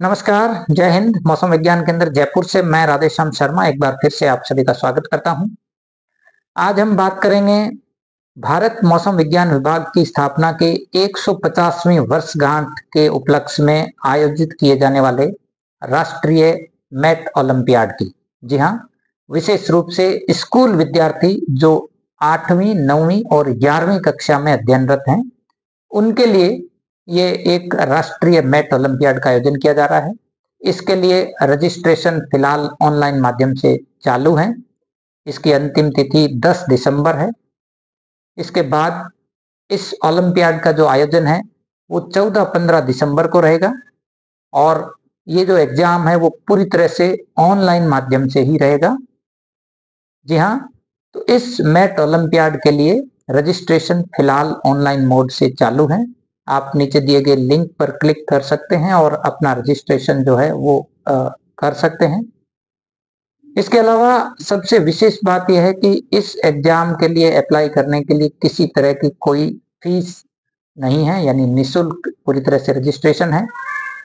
नमस्कार, जय हिंद। मौसम विज्ञान केंद्र जयपुर से मैं राधेश्याम शर्मा एक बार फिर से आप सभी का स्वागत करता हूं। आज हम बात करेंगे भारत मौसम विज्ञान विभाग की स्थापना के 150वीं वर्षगांठ के उपलक्ष्य में आयोजित किए जाने वाले राष्ट्रीय मैथ ओलंपियाड की। जी हाँ, विशेष रूप से स्कूल विद्यार्थी जो 8वीं, 9वीं और 11वीं कक्षा में अध्ययनरत हैं, उनके लिए ये एक राष्ट्रीय मैथ ओलंपियाड का आयोजन किया जा रहा है। इसके लिए रजिस्ट्रेशन फिलहाल ऑनलाइन माध्यम से चालू है। इसकी अंतिम तिथि 10 दिसंबर है। इसके बाद इस ओलंपियाड का जो आयोजन है वो 14-15 दिसंबर को रहेगा और ये जो एग्जाम है वो पूरी तरह से ऑनलाइन माध्यम से ही रहेगा। जी हाँ, तो इस मैथ ओलंपियाड के लिए रजिस्ट्रेशन फिलहाल ऑनलाइन मोड से चालू है। आप नीचे दिए गए लिंक पर क्लिक कर सकते हैं और अपना रजिस्ट्रेशन जो है वो कर सकते हैं। इसके अलावा सबसे विशेष बात यह है कि इस एग्जाम के लिए अप्लाई करने के लिए किसी तरह की कोई फीस नहीं है, यानी निःशुल्क पूरी तरह से रजिस्ट्रेशन है।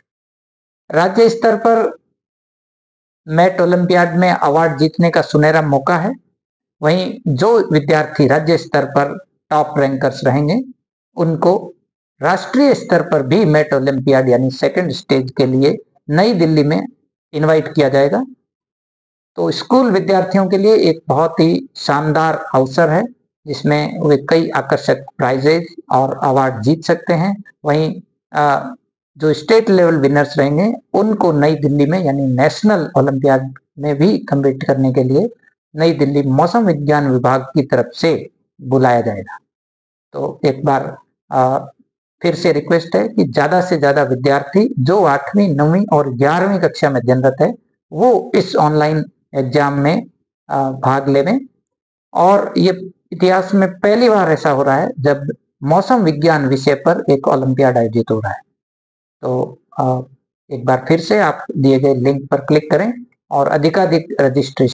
राज्य स्तर पर मैथ ओलंपियाड में अवार्ड जीतने का सुनहरा मौका है। वहीं जो विद्यार्थी राज्य स्तर पर टॉप रैंकर्स रहेंगे उनको राष्ट्रीय स्तर पर भी मैथ ओलंपियाड यानी सेकंड स्टेज के लिए नई दिल्ली में इनवाइट किया जाएगा। तो स्कूल विद्यार्थियों के लिए एक बहुत ही शानदार अवसर है जिसमें वे कई आकर्षक प्राइजेज और अवार्ड जीत सकते हैं। वहीं जो स्टेट लेवल विनर्स रहेंगे उनको नई दिल्ली में यानी नेशनल ओलंपियाड में भी कम्पीट करने के लिए नई दिल्ली मौसम विज्ञान विभाग की तरफ से बुलाया जाएगा। तो एक बार फिर से रिक्वेस्ट है कि ज्यादा से ज्यादा विद्यार्थी जो 8वीं, 9वीं और 11वीं कक्षा में अध्ययनरत है वो इस ऑनलाइन एग्जाम में भाग लें। और ये इतिहास में पहली बार ऐसा हो रहा है जब मौसम विज्ञान विषय पर एक ओलंपियाड आयोजित हो रहा है। तो एक बार फिर से आप दिए गए लिंक पर क्लिक करें और अधिकाधिक रजिस्ट्रेशन